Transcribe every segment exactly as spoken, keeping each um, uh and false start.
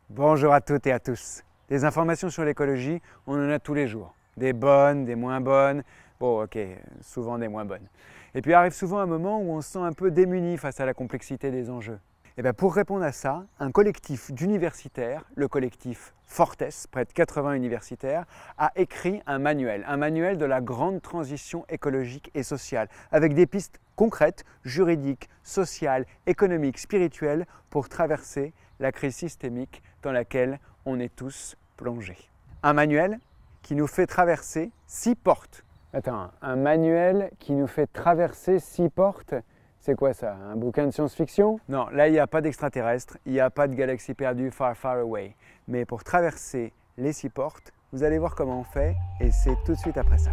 Bonjour à toutes et à tous. Des informations sur l'écologie, on en a tous les jours. Des bonnes, des moins bonnes, bon ok, souvent des moins bonnes. Et puis arrive souvent un moment où on se sent un peu démuni face à la complexité des enjeux. Et bien pour répondre à ça, un collectif d'universitaires, le collectif Fortes, près de quatre-vingts universitaires, a écrit un manuel, un manuel de la grande transition écologique et sociale, avec des pistes concrètes, juridiques, sociales, économiques, spirituelles, pour traverser la crise systémique dans laquelle on est tous plongés. Un manuel qui nous fait traverser six portes. Attends, un manuel qui nous fait traverser six portes, c'est quoi ça? Un bouquin de science-fiction? Non, là il n'y a pas d'extraterrestres, il n'y a pas de galaxie perdue far far away. Mais pour traverser les six portes, vous allez voir comment on fait et c'est tout de suite après ça.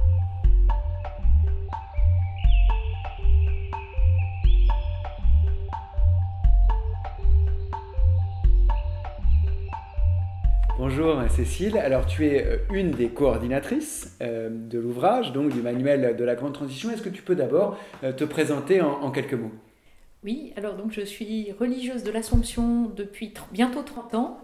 Bonjour Cécile, alors tu es une des coordinatrices euh, de l'ouvrage, donc du manuel de la grande transition. Est-ce que tu peux d'abord euh, te présenter en, en quelques mots? Oui, alors donc je suis religieuse de l'Assomption depuis bientôt trente ans.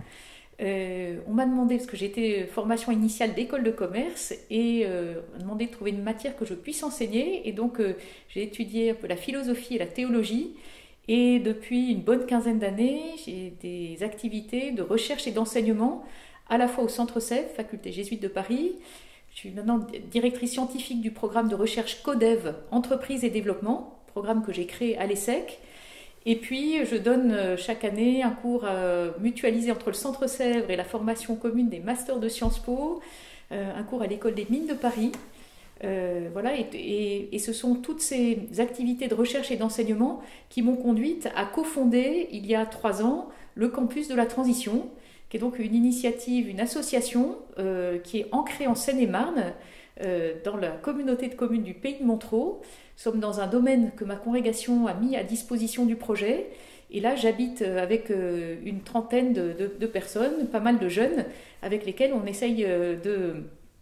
Euh, on m'a demandé, parce que j'étais formation initiale d'école de commerce, et euh, on m'a demandé de trouver une matière que je puisse enseigner, et donc euh, j'ai étudié un peu la philosophie et la théologie. Et depuis une bonne quinzaine d'années, j'ai des activités de recherche et d'enseignement, à la fois au Centre Sèvres, faculté jésuite de Paris. Je suis maintenant directrice scientifique du programme de recherche CODEV, Entreprise et Développement, programme que j'ai créé à l'ESSEC. Et puis, je donne chaque année un cours mutualisé entre le Centre Sèvres et la formation commune des masters de Sciences Po, un cours à l'École des Mines de Paris. Euh, voilà, et, et, et ce sont toutes ces activités de recherche et d'enseignement qui m'ont conduite à cofonder il y a trois ans le campus de la transition, qui est donc une initiative, une association euh, qui est ancrée en Seine-et-Marne, euh, dans la communauté de communes du Pays de Montereau. Nous sommes dans un domaine que ma congrégation a mis à disposition du projet. Et là, j'habite avec une trentaine de, de, de personnes, pas mal de jeunes, avec lesquels on essaye de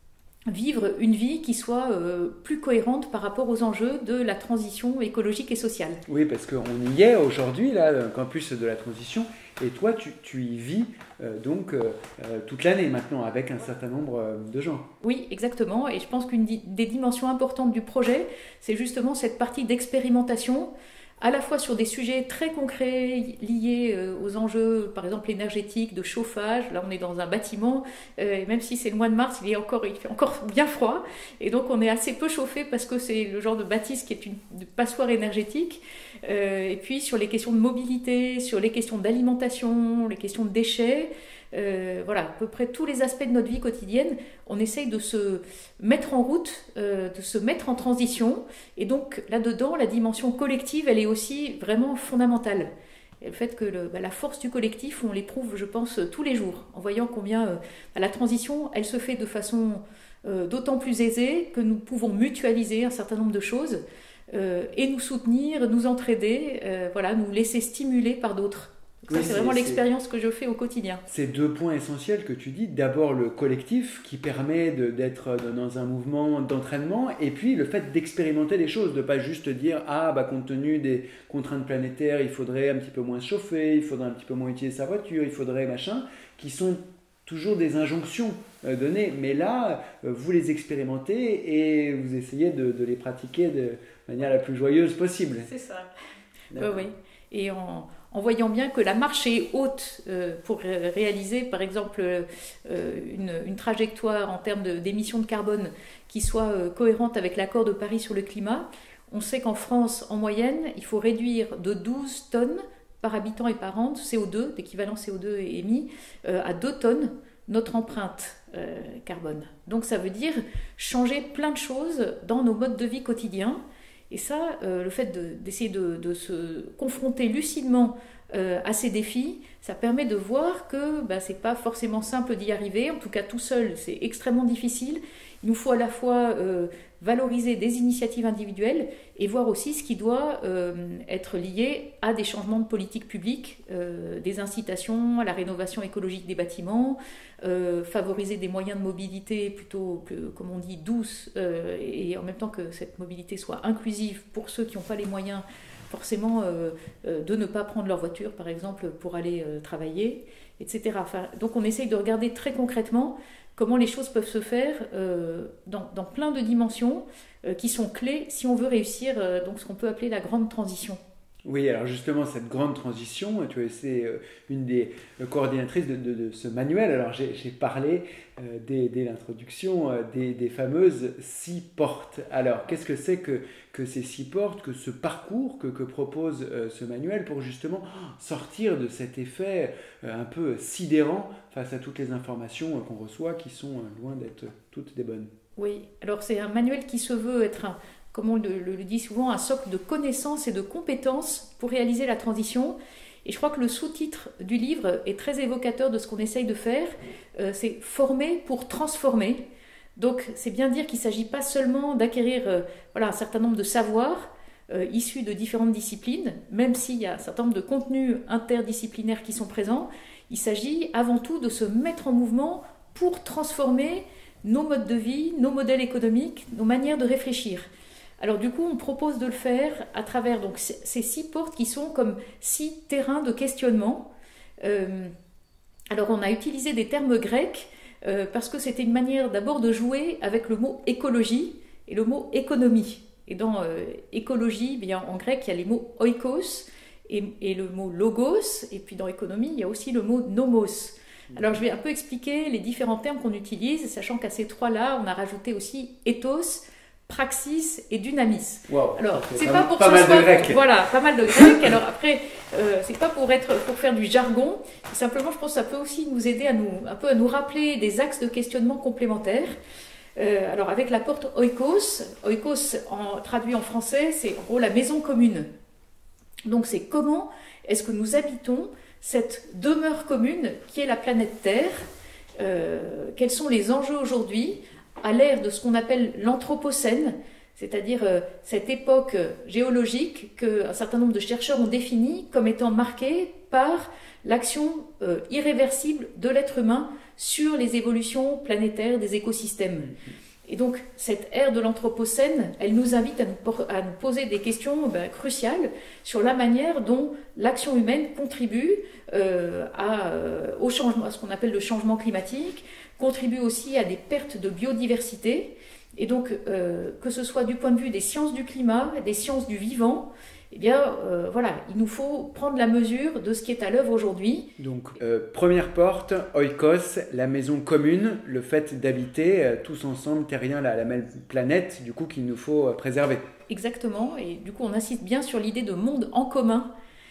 vivre une vie qui soit euh, plus cohérente par rapport aux enjeux de la transition écologique et sociale. Oui, parce qu'on y est aujourd'hui, là, le campus de la transition, et toi, tu, tu y vis euh, donc euh, toute l'année maintenant, avec un certain nombre euh, de gens. Oui, exactement, et je pense qu'une di- des dimensions importantes du projet, c'est justement cette partie d'expérimentation, à la fois sur des sujets très concrets liés aux enjeux, par exemple énergétiques, de chauffage. Là, on est dans un bâtiment, euh, et même si c'est le mois de mars, il, est encore, il fait encore bien froid. Et donc, on est assez peu chauffé parce que c'est le genre de bâtisse qui est une passoire énergétique. Euh, et puis, sur les questions de mobilité, sur les questions d'alimentation, les questions de déchets, Euh, voilà, à peu près tous les aspects de notre vie quotidienne, on essaye de se mettre en route, euh, de se mettre en transition. Et donc là-dedans, la dimension collective, elle est aussi vraiment fondamentale. Et le fait que le, bah, la force du collectif, on l'éprouve, je pense, tous les jours, en voyant combien euh, la transition, elle se fait de façon euh, d'autant plus aisée que nous pouvons mutualiser un certain nombre de choses euh, et nous soutenir, nous entraider, euh, voilà, nous laisser stimuler par d'autres. Ça, oui, c'est vraiment l'expérience que je fais au quotidien. C'est deux points essentiels que tu dis. D'abord, le collectif qui permet de, d'être dans un mouvement d'entraînement, et puis le fait d'expérimenter les choses, de ne pas juste dire « Ah, bah, compte tenu des contraintes planétaires, il faudrait un petit peu moins se chauffer, il faudrait un petit peu moins utiliser sa voiture, il faudrait machin », qui sont toujours des injonctions euh, données. Mais là, euh, vous les expérimentez et vous essayez de, de les pratiquer de manière la plus joyeuse possible. C'est ça. Oui, oui. Et en... en voyant bien que la marche est haute euh, pour réaliser, par exemple, euh, une, une trajectoire en termes de, d'émissions de carbone qui soit euh, cohérente avec l'accord de Paris sur le climat. On sait qu'en France, en moyenne, il faut réduire de douze tonnes par habitant et par an de C O deux, d'équivalent C O deux émis, euh, à deux tonnes notre empreinte euh, carbone. Donc ça veut dire changer plein de choses dans nos modes de vie quotidiens. Et ça, euh, le fait de, d'essayer de, de se confronter lucidement euh, à ces défis, ça permet de voir que bah, ce n'est pas forcément simple d'y arriver. En tout cas, tout seul, c'est extrêmement difficile. Il nous faut à la fois euh, valoriser des initiatives individuelles et voir aussi ce qui doit euh, être lié à des changements de politique publique, euh, des incitations à la rénovation écologique des bâtiments, euh, favoriser des moyens de mobilité plutôt, que, comme on dit, douces, euh, et en même temps que cette mobilité soit inclusive pour ceux qui n'ont pas les moyens forcément euh, euh, de ne pas prendre leur voiture, par exemple, pour aller euh, travailler, et cetera. Enfin, donc on essaye de regarder très concrètement comment les choses peuvent se faire euh, dans, dans plein de dimensions euh, qui sont clés si on veut réussir euh, donc ce qu'on peut appeler la grande transition. Oui, alors justement, cette grande transition, tu es c'est une des coordinatrices de, de, de ce manuel. Alors j'ai, j'ai parlé euh, dès, dès l'introduction euh, des, des fameuses six portes. Alors qu'est-ce que c'est que, que ces six portes, que ce parcours que, que propose euh, ce manuel pour justement sortir de cet effet euh, un peu sidérant face à toutes les informations euh, qu'on reçoit qui sont euh, loin d'être toutes des bonnes? Oui, alors c'est un manuel qui se veut être un... comme on le, le dit souvent, un socle de connaissances et de compétences pour réaliser la transition. Et je crois que le sous-titre du livre est très évocateur de ce qu'on essaye de faire. Euh, c'est « Former pour transformer ». Donc c'est bien dire qu'il ne s'agit pas seulement d'acquérir euh, voilà, un certain nombre de savoirs euh, issus de différentes disciplines, même s'il y a un certain nombre de contenus interdisciplinaires qui sont présents. Il s'agit avant tout de se mettre en mouvement pour transformer nos modes de vie, nos modèles économiques, nos manières de réfléchir. Alors du coup, on propose de le faire à travers donc, ces six portes qui sont comme six terrains de questionnement. Euh, alors on a utilisé des termes grecs euh, parce que c'était une manière d'abord de jouer avec le mot écologie et le mot économie. Et dans euh, écologie, bien, en grec, il y a les mots oikos et, et le mot logos. Et puis dans économie, il y a aussi le mot nomos. Alors je vais un peu expliquer les différents termes qu'on utilise, sachant qu'à ces trois-là, on a rajouté aussi ethos, praxis et dynamis. Wow, alors c'est pas, pas pour pas que mal ce soit, de grec. Voilà, pas mal de grec. Alors après, euh, c'est pas pour être pour faire du jargon. Simplement, je pense que ça peut aussi nous aider à nous un peu à nous rappeler des axes de questionnement complémentaires. Euh, alors avec la porte oikos, oikos en, traduit en français, c'est en gros la maison commune. Donc c'est comment est-ce que nous habitons cette demeure commune qui est la planète Terre. Euh, quels sont les enjeux aujourd'hui à l'ère de ce qu'on appelle l'anthropocène, c'est-à-dire euh, cette époque géologique qu'un certain nombre de chercheurs ont définie comme étant marquée par l'action euh, irréversible de l'être humain sur les évolutions planétaires des écosystèmes. Et donc, cette ère de l'Anthropocène, elle nous invite à nous, à nous poser des questions ben, cruciales sur la manière dont l'action humaine contribue euh, à, euh, au changement, à ce qu'on appelle le changement climatique, contribue aussi à des pertes de biodiversité. Et donc, euh, que ce soit du point de vue des sciences du climat, des sciences du vivant, eh bien, euh, voilà, il nous faut prendre la mesure de ce qui est à l'œuvre aujourd'hui. Donc, euh, première porte, oikos, la maison commune, le fait d'habiter euh, tous ensemble, terriens, la, la même planète, du coup, qu'il nous faut euh, préserver. Exactement, et du coup, on insiste bien sur l'idée de monde en commun,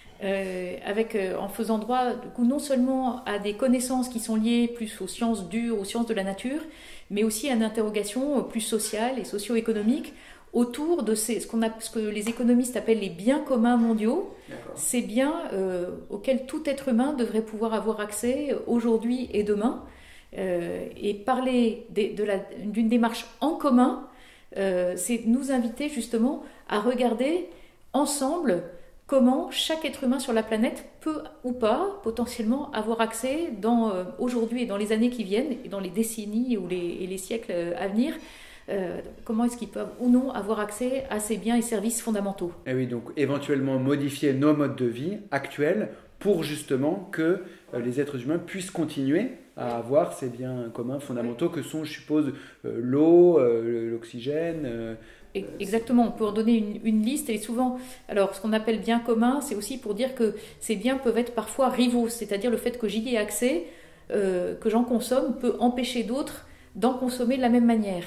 euh, avec, euh, en faisant droit, du coup, non seulement à des connaissances qui sont liées plus aux sciences dures, aux sciences de la nature, mais aussi à une interrogation plus sociale et socio-économique, autour de ces, ce, qu'on a, ce que les économistes appellent les biens communs mondiaux, ces biens euh, auxquels tout être humain devrait pouvoir avoir accès aujourd'hui et demain. Euh, et parler de, de la, d'une démarche en commun, euh, c'est nous inviter justement à regarder ensemble comment chaque être humain sur la planète peut ou pas potentiellement avoir accès dans, euh, aujourd'hui et dans les années qui viennent, et dans les décennies ou les, et les siècles à venir, Euh, comment est-ce qu'ils peuvent ou non avoir accès à ces biens et services fondamentaux. Et oui, donc éventuellement modifier nos modes de vie actuels pour justement que euh, les êtres humains puissent continuer à avoir ces biens communs fondamentaux que sont, je suppose, euh, l'eau, euh, l'oxygène. Euh, Exactement, on peut en donner une, une liste et souvent, alors ce qu'on appelle bien commun, c'est aussi pour dire que ces biens peuvent être parfois rivaux, c'est-à-dire le fait que j'y ai accès, euh, que j'en consomme, peut empêcher d'autres d'en consommer de la même manière.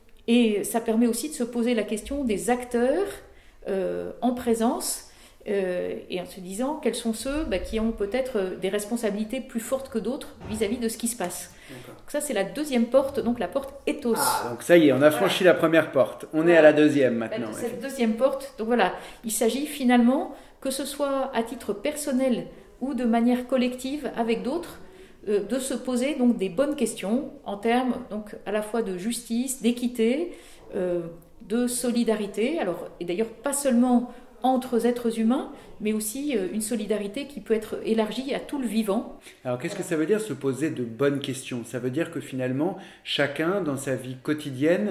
Et ça permet aussi de se poser la question des acteurs euh, en présence euh, et en se disant quels sont ceux bah, qui ont peut-être des responsabilités plus fortes que d'autres vis-à-vis de ce qui se passe. Donc ça, c'est la deuxième porte, donc la porte ethos. Ah, donc ça y est, on a franchi voilà. la première porte. On voilà. est à la deuxième maintenant. Bah, cette deuxième porte, donc voilà, il s'agit finalement, que ce soit à titre personnel ou de manière collective avec d'autres, de se poser donc des bonnes questions en termes donc à la fois de justice, d'équité, euh, de solidarité. Alors, et d'ailleurs pas seulement entre êtres humains, mais aussi euh, une solidarité qui peut être élargie à tout le vivant. Alors qu'est-ce que ça veut dire se poser de bonnes questions? Ça veut dire que finalement chacun dans sa vie quotidienne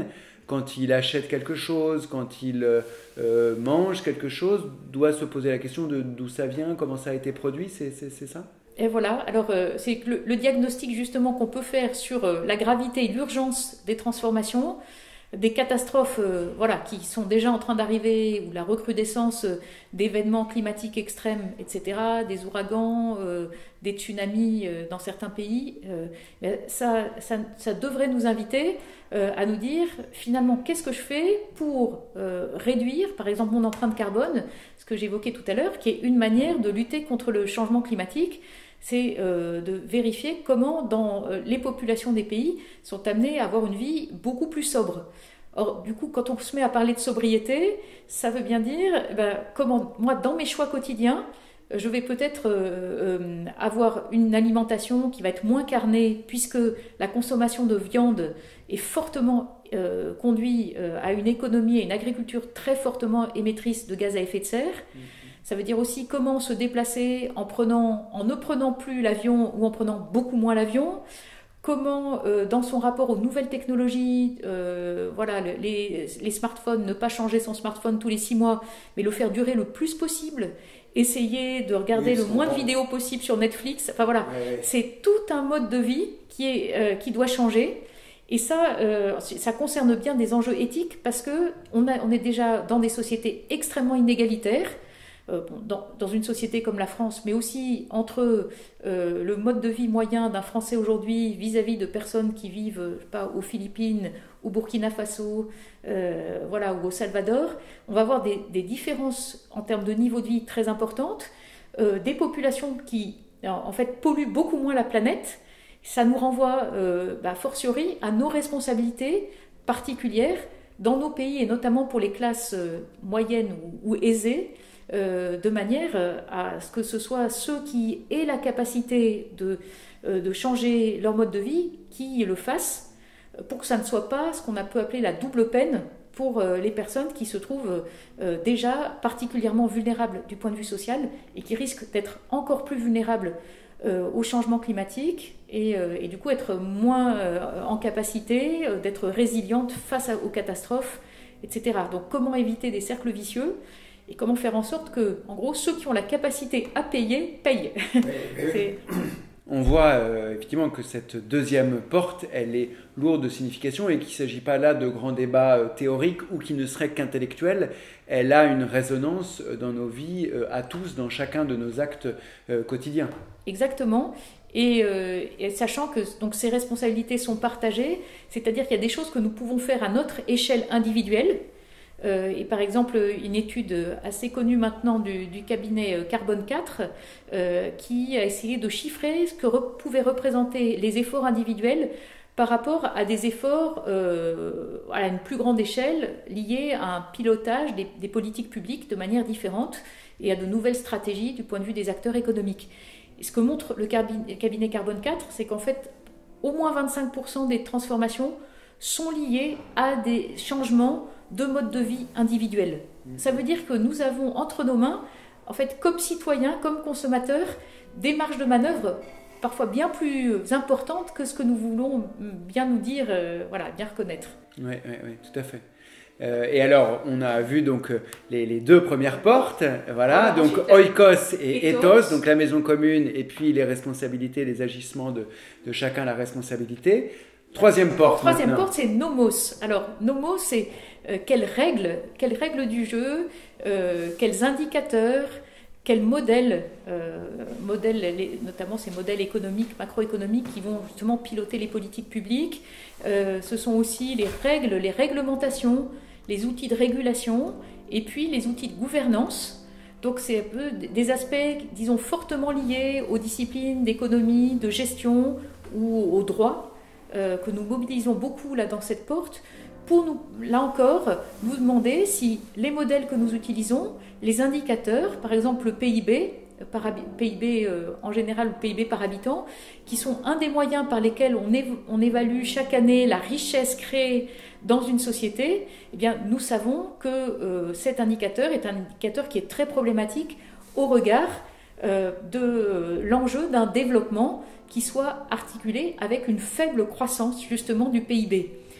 quand il achète quelque chose, quand il euh, mange quelque chose, doit se poser la question de d'où ça vient, comment ça a été produit, c'est ça? Et voilà, alors euh, c'est le, le diagnostic justement qu'on peut faire sur euh, la gravité et l'urgence des transformations, des catastrophes euh, voilà, qui sont déjà en train d'arriver, ou la recrudescence euh, d'événements climatiques extrêmes, et cetera, des ouragans, euh, des tsunamis euh, dans certains pays, euh, ça, ça, ça devrait nous inviter euh, à nous dire finalement qu'est-ce que je fais pour euh, réduire par exemple mon empreinte carbone, ce que j'évoquais tout à l'heure, qui est une manière de lutter contre le changement climatique. C'est euh, de vérifier comment dans euh, les populations des pays sont amenées à avoir une vie beaucoup plus sobre. Or, du coup, quand on se met à parler de sobriété, ça veut bien dire eh ben, comment, moi, dans mes choix quotidiens, je vais peut-être euh, euh, avoir une alimentation qui va être moins carnée, puisque la consommation de viande est fortement euh, conduite euh, à une économie et une agriculture très fortement émettrice de gaz à effet de serre. Mmh. Ça veut dire aussi comment se déplacer en, prenant, en ne prenant plus l'avion ou en prenant beaucoup moins l'avion. Comment, euh, dans son rapport aux nouvelles technologies, euh, voilà, les, les smartphones, ne pas changer son smartphone tous les six mois, mais le faire durer le plus possible. Essayer de regarder oui, le moins de vidéos possible sur Netflix. Enfin voilà, ouais, ouais. C'est tout un mode de vie qui, est, euh, qui doit changer. Et ça, euh, ça concerne bien des enjeux éthiques parce qu'on on est déjà dans des sociétés extrêmement inégalitaires. Dans, dans une société comme la France, mais aussi entre euh, le mode de vie moyen d'un Français aujourd'hui vis-à-vis de personnes qui vivent je sais pas, aux Philippines, au Burkina Faso, euh, voilà, ou au Salvador, on va avoir des, des différences en termes de niveau de vie très importantes, euh, des populations qui en fait polluent beaucoup moins la planète. Ça nous renvoie euh, bah, fortiori à nos responsabilités particulières dans nos pays, et notamment pour les classes euh, moyennes ou, ou aisées, Euh, de manière à ce que ce soit ceux qui aient la capacité de, euh, de changer leur mode de vie qui le fassent, pour que ça ne soit pas ce qu'on a peut appeler la double peine pour euh, les personnes qui se trouvent euh, déjà particulièrement vulnérables du point de vue social et qui risquent d'être encore plus vulnérables euh, au changement climatique et, euh, et du coup être moins euh, en capacité euh, d'être résilientes face à, aux catastrophes, et cetera. Donc comment éviter des cercles vicieux ? Et comment faire en sorte que, en gros, ceux qui ont la capacité à payer, payent. C'est... On voit euh, effectivement que cette deuxième porte, elle est lourde de signification et qu'il ne s'agit pas là de grands débats euh, théoriques ou qui ne seraient qu'intellectuels. Elle a une résonance dans nos vies, euh, à tous, dans chacun de nos actes euh, quotidiens. Exactement. Et, euh, et sachant que donc, ces responsabilités sont partagées, c'est-à-dire qu'il y a des choses que nous pouvons faire à notre échelle individuelle. Euh, et par exemple, une étude assez connue maintenant du, du cabinet Carbone quatre euh, qui a essayé de chiffrer ce que re, pouvaient représenter les efforts individuels par rapport à des efforts euh, à une plus grande échelle liés à un pilotage des, des politiques publiques de manière différente et à de nouvelles stratégies du point de vue des acteurs économiques. Et ce que montre le cabinet, cabinet Carbone quatre, c'est qu'en fait, au moins vingt-cinq pour cent des transformations sont liées à des changements de mode de vie individuel. Ça veut dire que nous avons entre nos mains, en fait, comme citoyens, comme consommateurs, des marges de manœuvre parfois bien plus importantes que ce que nous voulons bien nous dire, euh, voilà, bien reconnaître. Oui, oui, oui, tout à fait. Euh, et alors, on a vu donc les, les deux premières portes, voilà, ah, donc oikos et ethos, ethos, donc la maison commune, et puis les responsabilités, les agissements de, de chacun, la responsabilité. Troisième porte. Troisième maintenant. porte, c'est nomos. Alors, nomos, c'est euh, quelles règles, quelles règles du jeu, euh, quels indicateurs, quels modèles, euh, modèles les, notamment ces modèles économiques, macroéconomiques qui vont justement piloter les politiques publiques. Euh, ce sont aussi les règles, les réglementations, les outils de régulation et puis les outils de gouvernance. Donc, c'est un peu des aspects, disons, fortement liés aux disciplines d'économie, de gestion ou au droit. Euh, que nous mobilisons beaucoup là dans cette porte pour nous, là encore, nous demander si les modèles que nous utilisons, les indicateurs, par exemple le P I B, par, P I B euh, en général, le P I B par habitant, qui sont un des moyens par lesquels on, év on évalue chaque année la richesse créée dans une société, eh bien, nous savons que euh, cet indicateur est un indicateur qui est très problématique au regard euh, de l'enjeu d'un développement qui soit articulé avec une faible croissance justement du P I B.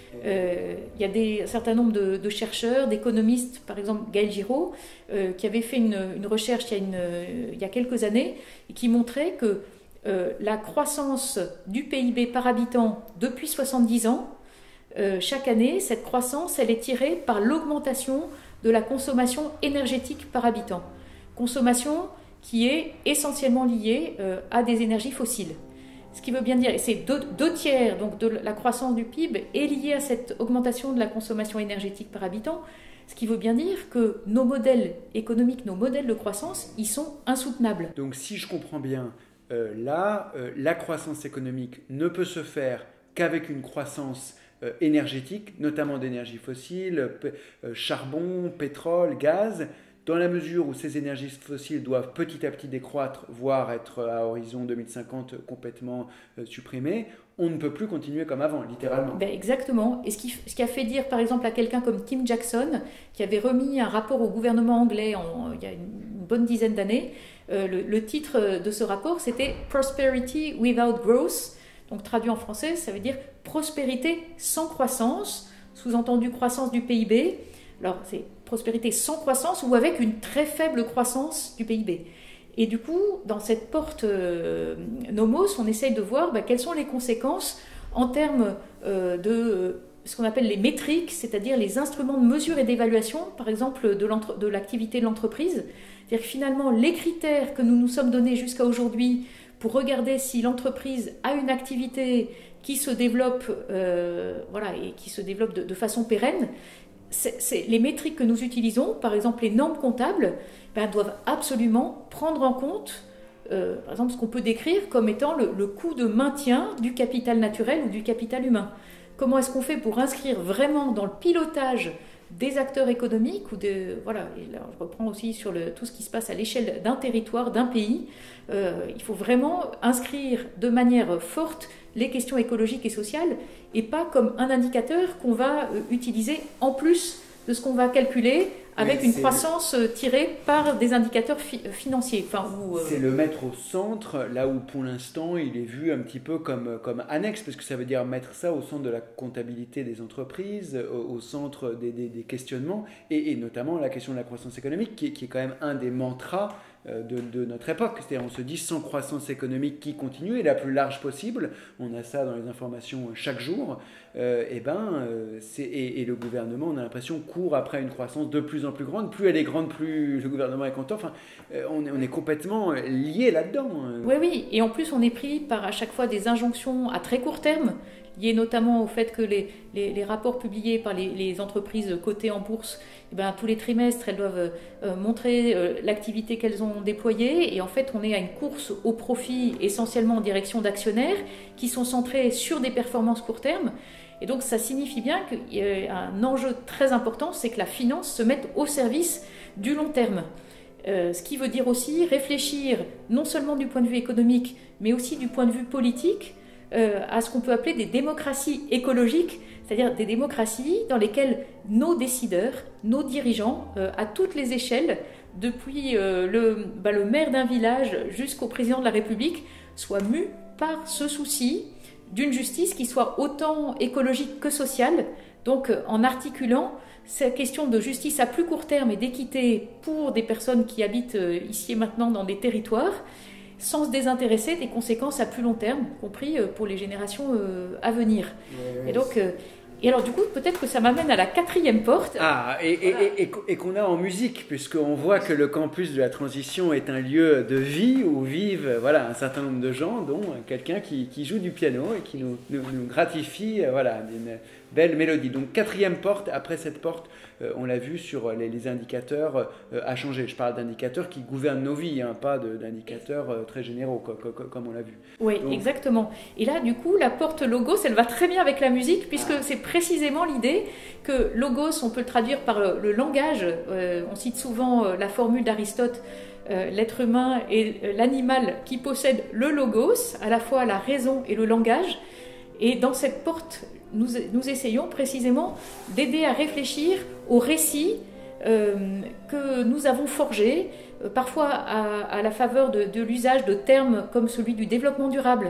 Euh, il y a des, un certain nombre de, de chercheurs, d'économistes, par exemple Gaël Giraud, euh, qui avait fait une, une recherche il y, a une, il y a quelques années et qui montrait que euh, la croissance du P I B par habitant depuis soixante-dix ans, euh, chaque année, cette croissance, elle est tirée par l'augmentation de la consommation énergétique par habitant. Consommation qui est essentiellement liée euh, à des énergies fossiles. Ce qui veut bien dire, et c'est deux, deux tiers donc, de la croissance du P I B est liée à cette augmentation de la consommation énergétique par habitant, ce qui veut bien dire que nos modèles économiques, nos modèles de croissance, ils sont insoutenables. Donc si je comprends bien, euh, là, euh, la croissance économique ne peut se faire qu'avec une croissance euh, énergétique, notamment d'énergie fossile, p- euh, charbon, pétrole, gaz, dans la mesure où ces énergies fossiles doivent petit à petit décroître, voire être à horizon deux mille cinquante complètement euh, supprimées, on ne peut plus continuer comme avant, littéralement. Ben exactement. Et ce qui, ce qui a fait dire, par exemple, à quelqu'un comme Tim Jackson, qui avait remis un rapport au gouvernement anglais en, il y a une bonne dizaine d'années, euh, le, le titre de ce rapport, c'était « Prosperity without growth ». Donc traduit en français, ça veut dire « prospérité sans croissance », sous-entendu croissance du P I B. Alors c'est prospérité sans croissance ou avec une très faible croissance du P I B. Et du coup, dans cette porte euh, Nomos, on essaye de voir bah, quelles sont les conséquences en termes euh, de euh, ce qu'on appelle les métriques, c'est-à-dire les instruments de mesure et d'évaluation, par exemple de, de l'activité de l'entreprise. C'est-à-dire que finalement, les critères que nous nous sommes donnés jusqu'à aujourd'hui pour regarder si l'entreprise a une activité qui se développe, euh, voilà, et qui se développe de, de façon pérenne, c'est, c'est les métriques que nous utilisons, par exemple les normes comptables, ben, doivent absolument prendre en compte, euh, par exemple, ce qu'on peut décrire comme étant le, le coût de maintien du capital naturel ou du capital humain. Comment est-ce qu'on fait pour inscrire vraiment dans le pilotage des acteurs économiques ou de, voilà, et là, je reprends aussi sur le, tout ce qui se passe à l'échelle d'un territoire, d'un pays. Euh, il faut vraiment inscrire de manière forte les questions écologiques et sociales et pas comme un indicateur qu'on va euh, utiliser en plus de ce qu'on va calculer avec oui, une croissance le... tirée par des indicateurs fi- financiers. Enfin, où, euh... C'est le mettre au centre, là où pour l'instant il est vu un petit peu comme, comme annexe, parce que ça veut dire mettre ça au centre de la comptabilité des entreprises, au, au centre des, des, des questionnements, et, et notamment la question de la croissance économique, qui, qui est quand même un des mantras de, de notre époque. C'est-à-dire on se dit sans croissance économique qui continue, et la plus large possible, on a ça dans les informations chaque jour, euh, et, ben, euh, c'est, et, et le gouvernement, on a l'impression, court après une croissance de plus en plus grande. Plus elle est grande, plus le gouvernement est content. Enfin, euh, on, est, on est complètement lié là-dedans. Oui, oui, et en plus on est pris par à chaque fois des injonctions à très court terme, liées notamment au fait que les, les, les rapports publiés par les, les entreprises cotées en bourse, eh ben, tous les trimestres, elles doivent euh, montrer euh, l'activité qu'elles ont déployée. Et en fait, on est à une course au profit essentiellement en direction d'actionnaires qui sont centrés sur des performances court terme. Et donc, ça signifie bien qu'il y a un enjeu très important, c'est que la finance se mette au service du long terme. Euh, ce qui veut dire aussi réfléchir, non seulement du point de vue économique, mais aussi du point de vue politique, euh, à ce qu'on peut appeler des démocraties écologiques, c'est-à-dire des démocraties dans lesquelles nos décideurs, nos dirigeants, euh, à toutes les échelles, depuis euh, le, bah, le maire d'un village jusqu'au président de la République, soient mus par ce souci d'une justice qui soit autant écologique que sociale, donc euh, en articulant cette question de justice à plus court terme et d'équité pour des personnes qui habitent euh, ici et maintenant dans des territoires, sans se désintéresser des conséquences à plus long terme, y compris pour les générations à venir. Ouais, et donc, euh, et alors du coup, peut-être que ça m'amène à la quatrième porte. Ah, et, voilà. et, et, et qu'on a en musique, puisqu'on voit que le campus de la transition est un lieu de vie où vivent voilà, un certain nombre de gens, dont quelqu'un qui, qui joue du piano et qui nous, nous, nous gratifie voilà, d'une belle mélodie. Donc quatrième porte, après cette porte, euh, on l'a vu sur les, les indicateurs euh, à changer. Je parle d'indicateurs qui gouvernent nos vies, hein, pas de, d'indicateurs euh, très généraux, co- co- comme on l'a vu. Oui, donc, exactement. Et là, du coup, la porte Logos, elle va très bien avec la musique, puisque ah. c'est précisément l'idée que Logos, on peut le traduire par le, le langage. Euh, on cite souvent euh, la formule d'Aristote, euh, l'être humain est euh, l'animal qui possède le Logos, à la fois la raison et le langage. Et dans cette porte, nous, nous essayons précisément d'aider à réfléchir aux récits euh, que nous avons forgés, euh, parfois à, à la faveur de, de l'usage de termes comme celui du développement durable.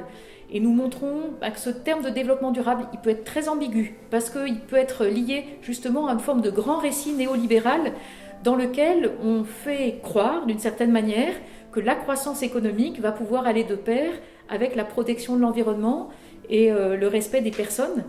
Et nous montrons bah, que ce terme de développement durable, il peut être très ambigu, parce qu'il peut être lié justement à une forme de grand récit néolibéral dans lequel on fait croire, d'une certaine manière, que la croissance économique va pouvoir aller de pair avec la protection de l'environnement et euh, le respect des personnes.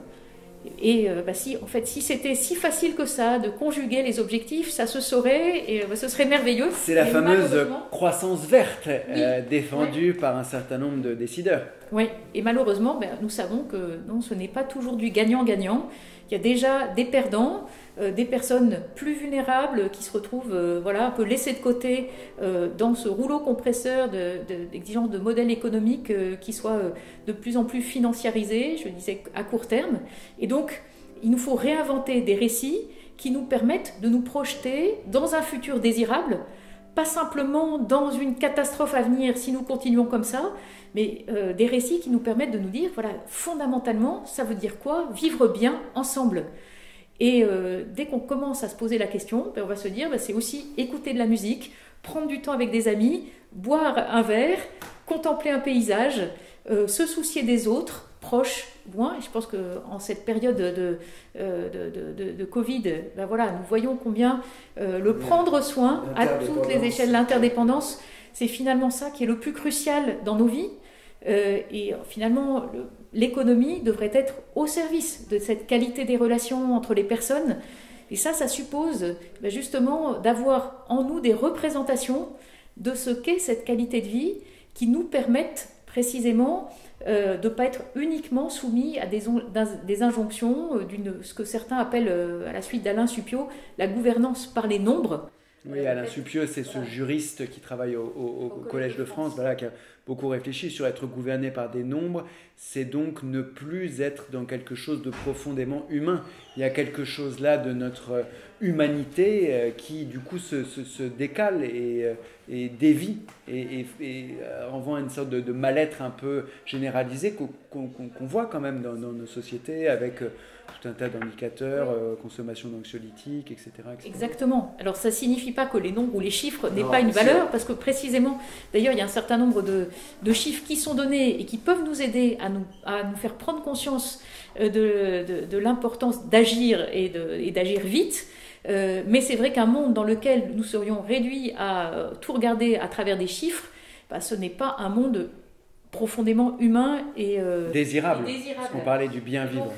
Et euh, bah, si, en fait, si c'était si facile que ça de conjuguer les objectifs, ça se saurait et bah, ce serait merveilleux. C'est la mais fameuse croissance verte oui, euh, défendue oui. par un certain nombre de décideurs. Oui, et malheureusement, bah, nous savons que non, ce n'est pas toujours du gagnant-gagnant. Il y a déjà des perdants, euh, des personnes plus vulnérables qui se retrouvent euh, voilà, un peu laissées de côté euh, dans ce rouleau compresseur d'exigences de, de, de modèles économiques euh, qui soient euh, de plus en plus financiarisés, je disais à court terme. Et donc, il nous faut réinventer des récits qui nous permettent de nous projeter dans un futur désirable, pas simplement dans une catastrophe à venir si nous continuons comme ça, mais euh, des récits qui nous permettent de nous dire, voilà, fondamentalement, ça veut dire quoi? Vivre bien ensemble. Et euh, dès qu'on commence à se poser la question, ben, on va se dire, ben, c'est aussi écouter de la musique, prendre du temps avec des amis, boire un verre, contempler un paysage, euh, se soucier des autres, proches, loin. Et je pense qu'en cette période de, euh, de, de, de, de Covid, ben voilà, nous voyons combien euh, le prendre soin à toutes les échelles, l'interdépendance, c'est finalement ça qui est le plus crucial dans nos vies. Euh, et finalement, l'économie devrait être au service de cette qualité des relations entre les personnes. Et ça, ça suppose ben justement d'avoir en nous des représentations de ce qu'est cette qualité de vie qui nous permettent précisément euh, de ne pas être uniquement soumis à des, des injonctions, euh, d'une, ce que certains appellent, euh, à la suite d'Alain Supiot, la gouvernance par les nombres. Oui, Alain Supiot, c'est ce juriste qui travaille au, au, au Collège de France, voilà, qui a beaucoup réfléchi sur être gouverné par des nombres. C'est donc ne plus être dans quelque chose de profondément humain. Il y a quelque chose là de notre humanité euh, qui, du coup, se, se, se décale et, euh, et dévie et, et, et renvoie à une sorte de, de mal-être un peu généralisé qu'on qu'on, qu'on voit quand même dans, dans nos sociétés avec... Euh, tout un tas d'indicateurs, euh, consommation d'anxiolytiques, et cetera, et cetera. Exactement. Alors ça ne signifie pas que les nombres ou les chiffres n'aient pas une valeur, parce que précisément, d'ailleurs, il y a un certain nombre de, de chiffres qui sont donnés et qui peuvent nous aider à nous, à nous faire prendre conscience de, de, de l'importance d'agir et, de, et d'agir vite. Euh, mais c'est vrai qu'un monde dans lequel nous serions réduits à tout regarder à travers des chiffres, bah, ce n'est pas un monde profondément humain et, euh, désirable, et désirable. Parce qu'on parlait du bien vivre.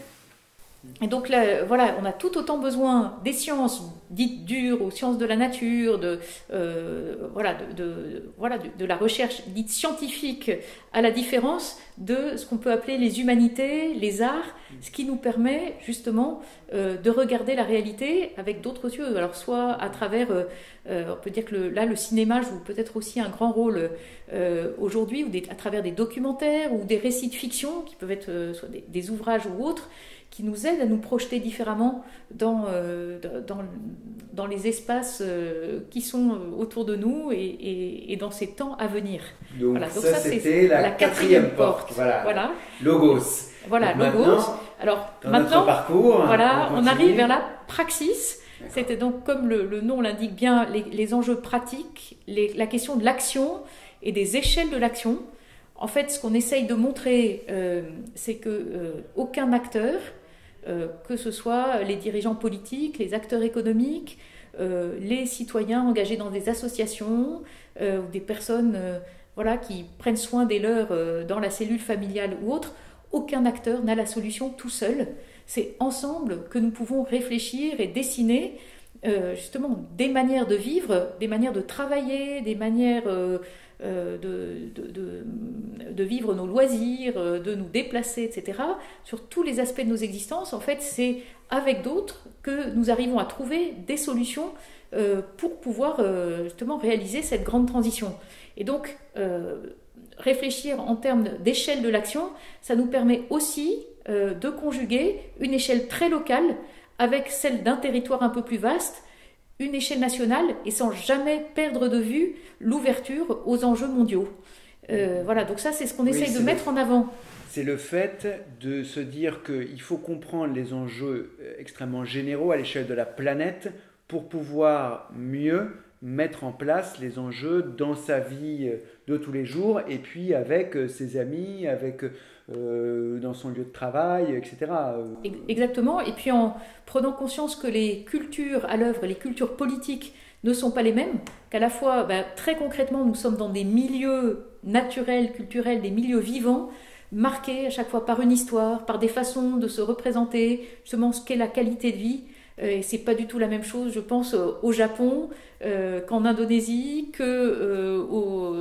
Et donc là, voilà, on a tout autant besoin des sciences dites dures, aux sciences de la nature, de, euh, voilà, de, de, voilà, de, de la recherche dite scientifique, à la différence de ce qu'on peut appeler les humanités, les arts, ce qui nous permet justement euh, de regarder la réalité avec d'autres yeux. Alors soit à travers, euh, euh, on peut dire que le, là le cinéma joue peut-être aussi un grand rôle euh, aujourd'hui, ou des, à travers des documentaires ou des récits de fiction qui peuvent être euh, soit des, des ouvrages ou autres, qui nous aident à nous projeter différemment dans, euh, dans, dans les espaces euh, qui sont autour de nous et, et, et dans ces temps à venir. Donc, voilà. Donc ça, ça c'était la, la quatrième, quatrième porte. porte. Voilà. Voilà. Logos. Voilà, donc Logos. Maintenant, Alors, dans maintenant, notre parcours, voilà, on, on arrive vers la praxis. C'était donc, comme le, le nom l'indique bien, les, les enjeux pratiques, les, la question de l'action et des échelles de l'action. En fait, ce qu'on essaye de montrer, euh, c'est que euh, aucun acteur, Euh, que ce soit les dirigeants politiques, les acteurs économiques, euh, les citoyens engagés dans des associations, euh, ou des personnes euh, voilà, qui prennent soin des leurs euh, dans la cellule familiale ou autre, aucun acteur n'a la solution tout seul. C'est ensemble que nous pouvons réfléchir et dessiner euh, justement des manières de vivre, des manières de travailler, des manières... Euh, Euh, de, de, de, de vivre nos loisirs, de nous déplacer, et cetera. Sur tous les aspects de nos existences, en fait, c'est avec d'autres que nous arrivons à trouver des solutions euh, pour pouvoir euh, justement réaliser cette grande transition. Et donc, euh, réfléchir en termes d'échelle de l'action, ça nous permet aussi euh, de conjuguer une échelle très locale avec celle d'un territoire un peu plus vaste, une échelle nationale, et sans jamais perdre de vue l'ouverture aux enjeux mondiaux. Euh, voilà, donc ça c'est ce qu'on essaye oui, de mettre le, en avant. C'est le fait de se dire qu'il faut comprendre les enjeux extrêmement généraux à l'échelle de la planète pour pouvoir mieux mettre en place les enjeux dans sa vie de tous les jours, et puis avec ses amis, avec euh, dans son lieu de travail, et cetera. Exactement, et puis en prenant conscience que les cultures à l'œuvre, les cultures politiques ne sont pas les mêmes, qu'à la fois, ben, très concrètement, nous sommes dans des milieux naturels, culturels, des milieux vivants, marqués à chaque fois par une histoire, par des façons de se représenter, justement ce qu'est la qualité de vie. Et c'est pas du tout la même chose, je pense, au Japon euh, qu'en Indonésie, que, euh, au,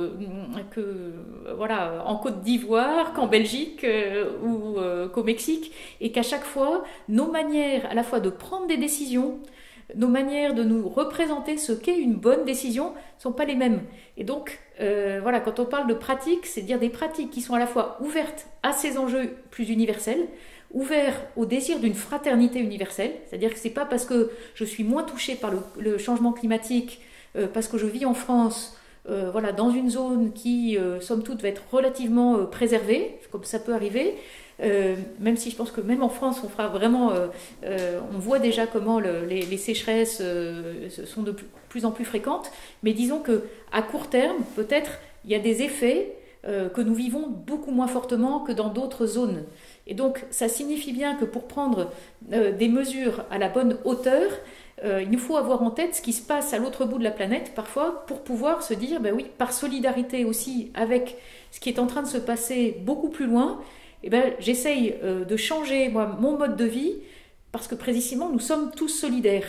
que voilà, en Côte d'Ivoire, qu'en Belgique euh, ou euh, qu'au Mexique, et qu'à chaque fois, nos manières à la fois de prendre des décisions, nos manières de nous représenter ce qu'est une bonne décision ne sont pas les mêmes. Et donc, euh, voilà, quand on parle de pratiques, c'est dire des pratiques qui sont à la fois ouvertes à ces enjeux plus universels, ouvert au désir d'une fraternité universelle, c'est-à-dire que c'est pas parce que je suis moins touchée par le, le changement climatique, euh, parce que je vis en France, euh, voilà, dans une zone qui, euh, somme toute, va être relativement euh, préservée, comme ça peut arriver, euh, même si je pense que même en France, on fera vraiment, euh, euh, on voit déjà comment le, les, les sécheresses euh, sont de plus, plus en plus fréquentes, mais disons que à court terme, peut-être, il y a des effets euh, que nous vivons beaucoup moins fortement que dans d'autres zones. Et donc, ça signifie bien que pour prendre euh, des mesures à la bonne hauteur, euh, il nous faut avoir en tête ce qui se passe à l'autre bout de la planète, parfois, pour pouvoir se dire, ben oui, par solidarité aussi avec ce qui est en train de se passer beaucoup plus loin, eh ben, j'essaye euh, de changer moi, mon mode de vie, parce que précisément, nous sommes tous solidaires.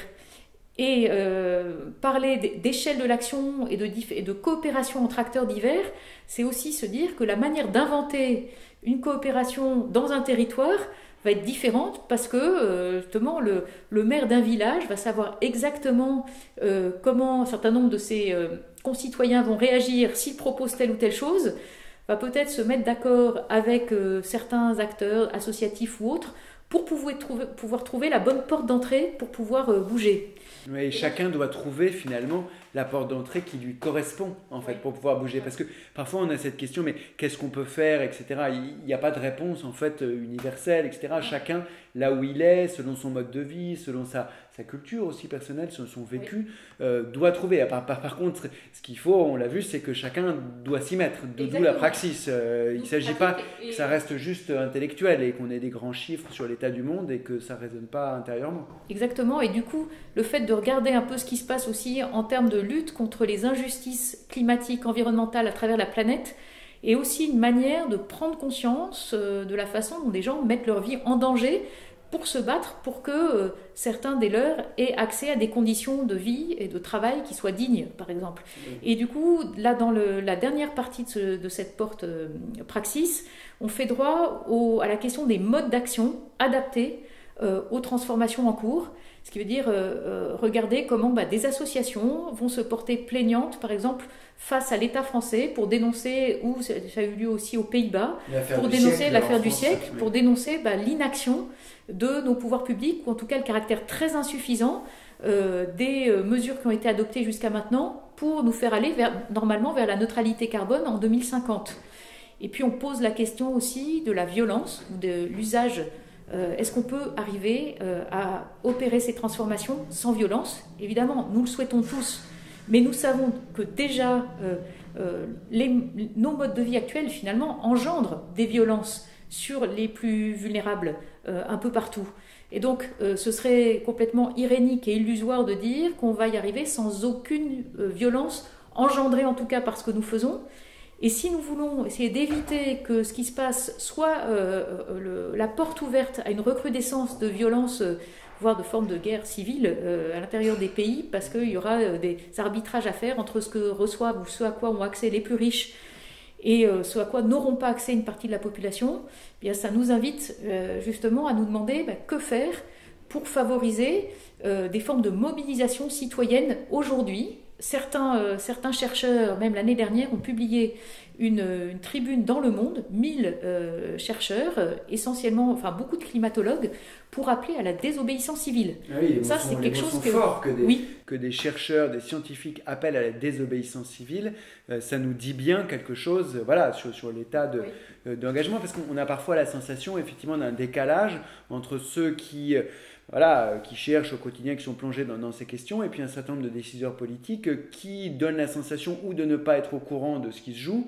Et euh, parler d'échelle de l'action et de, et de coopération entre acteurs divers, c'est aussi se dire que la manière d'inventer une coopération dans un territoire va être différente parce que euh, justement le, le maire d'un village va savoir exactement euh, comment un certain nombre de ses euh, concitoyens vont réagir s'il propose telle ou telle chose, va peut-être se mettre d'accord avec euh, certains acteurs associatifs ou autres pour pouvoir trouver, pouvoir trouver la bonne porte d'entrée pour pouvoir euh, bouger. Oui, chacun doit trouver finalement la porte d'entrée qui lui correspond en fait pour pouvoir bouger, parce que parfois on a cette question, mais qu'est-ce qu'on peut faire, et cetera. Il n'y a pas de réponse en fait universelle, et cetera. Chacun là où il est, selon son mode de vie, selon sa, sa culture aussi personnelle, selon son vécu, oui. euh, doit trouver. Par, par, par contre, ce qu'il faut, on l'a vu, c'est que chacun doit s'y mettre, d'où la praxis. Euh, il ne s'agit pas que ça reste juste intellectuel et qu'on ait des grands chiffres sur l'état du monde et que ça ne résonne pas intérieurement. Exactement, et du coup, le fait de regarder un peu ce qui se passe aussi en termes de lutte contre les injustices climatiques, environnementales à travers la planète, est aussi une manière de prendre conscience de la façon dont des gens mettent leur vie en danger pour se battre pour que euh, certains des leurs aient accès à des conditions de vie et de travail qui soient dignes, par exemple. Oui. Et du coup, là, dans le, la dernière partie de, ce, de cette porte euh, Praxis, on fait droit au, à la question des modes d'action adaptés euh, aux transformations en cours. Ce qui veut dire euh, euh, regarder comment bah, des associations vont se porter plaignantes, par exemple, face à l'État français pour dénoncer, ou ça a eu lieu aussi aux Pays-Bas, pour dénoncer l'affaire du siècle, pour dénoncer bah, l'inaction de nos pouvoirs publics, ou en tout cas le caractère très insuffisant euh, des euh, mesures qui ont été adoptées jusqu'à maintenant pour nous faire aller vers, normalement vers la neutralité carbone en deux mille cinquante. Et puis on pose la question aussi de la violence, de l'usage. Euh, est-ce qu'on peut arriver euh, à opérer ces transformations sans violence? Évidemment, nous le souhaitons tous, mais nous savons que déjà euh, euh, les, nos modes de vie actuels finalement engendrent des violences sur les plus vulnérables euh, un peu partout. Et donc euh, ce serait complètement irénique et illusoire de dire qu'on va y arriver sans aucune euh, violence engendrée en tout cas par ce que nous faisons. Et si nous voulons essayer d'éviter que ce qui se passe soit euh, le, la porte ouverte à une recrudescence de violence, euh, voire de formes de guerre civile euh, à l'intérieur des pays, parce qu'il y aura euh, des arbitrages à faire entre ce que reçoivent ou ce à quoi ont accès les plus riches et euh, ce à quoi n'auront pas accès une partie de la population, eh bien, ça nous invite euh, justement à nous demander bah, que faire pour favoriser euh, des formes de mobilisation citoyenne aujourd'hui. Certains, euh, certains chercheurs, même l'année dernière, ont publié une, une tribune dans Le Monde, mille euh, chercheurs, euh, essentiellement, enfin beaucoup de climatologues, pour appeler à la désobéissance civile. Ah oui, ça, sont, c'est quelque chose que... fort que des, oui. que des chercheurs, des scientifiques appellent à la désobéissance civile. Euh, ça nous dit bien quelque chose, voilà, sur, sur l'état de, oui. euh, d'engagement, parce qu'on a parfois la sensation, effectivement, d'un décalage entre ceux qui... Euh, Voilà, qui cherchent au quotidien, qui sont plongés dans, dans ces questions, et puis un certain nombre de décideurs politiques qui donnent la sensation ou de ne pas être au courant de ce qui se joue,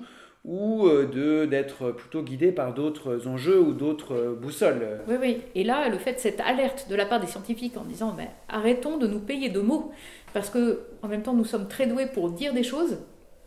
ou de, d'être plutôt guidé par d'autres enjeux ou d'autres boussoles. Oui, oui. Et là, le fait de cette alerte de la part des scientifiques en disant ben, arrêtons de nous payer de mots, parce qu'en même temps, nous sommes très doués pour dire des choses.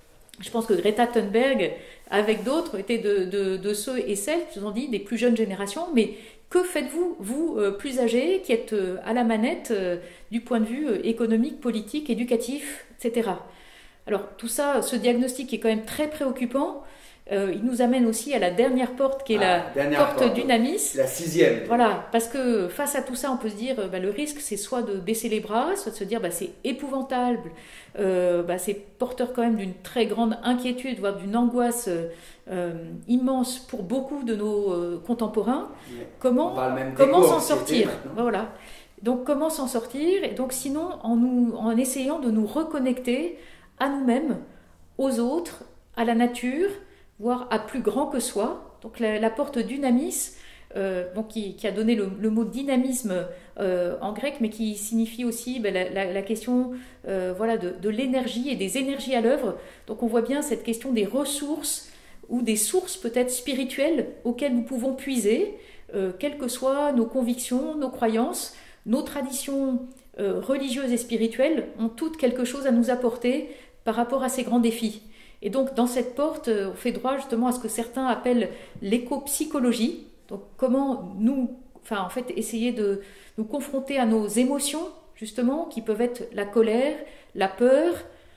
Je pense que Greta Thunberg, avec d'autres, étaient de, de, de ceux et celles qui nous ont dit, des plus jeunes générations, mais que faites-vous, vous, euh, plus âgés, qui êtes euh, à la manette euh, du point de vue euh, économique, politique, éducatif, et cetera. Alors tout ça, ce diagnostic est quand même très préoccupant. Euh, il nous amène aussi à la dernière porte, qui est ah, la porte, porte d'Unamis. La sixième. Voilà, parce que face à tout ça, on peut se dire, bah, le risque, c'est soit de baisser les bras, soit de se dire, bah, c'est épouvantable, euh, bah, c'est porteur quand même d'une très grande inquiétude, voire d'une angoisse euh, immense pour beaucoup de nos euh, contemporains. Ouais. Comment, comment s'en sortir? Voilà. Donc comment s'en sortir? Et donc sinon, en, nous, en essayant de nous reconnecter à nous-mêmes, aux autres, à la nature, voire à plus grand que soi. Donc la, la porte d'Unamis, euh, bon, qui, qui a donné le, le mot dynamisme euh, en grec, mais qui signifie aussi ben, la, la, la question euh, voilà, de, de l'énergie et des énergies à l'œuvre. Donc on voit bien cette question des ressources ou des sources peut-être spirituelles auxquelles nous pouvons puiser, euh, quelles que soient nos convictions, nos croyances, nos traditions euh, religieuses et spirituelles ont toutes quelque chose à nous apporter par rapport à ces grands défis. Et donc, dans cette porte, on fait droit justement à ce que certains appellent l'éco-psychologie. Donc, comment nous, enfin, en fait, essayer de nous confronter à nos émotions, justement, qui peuvent être la colère, la peur,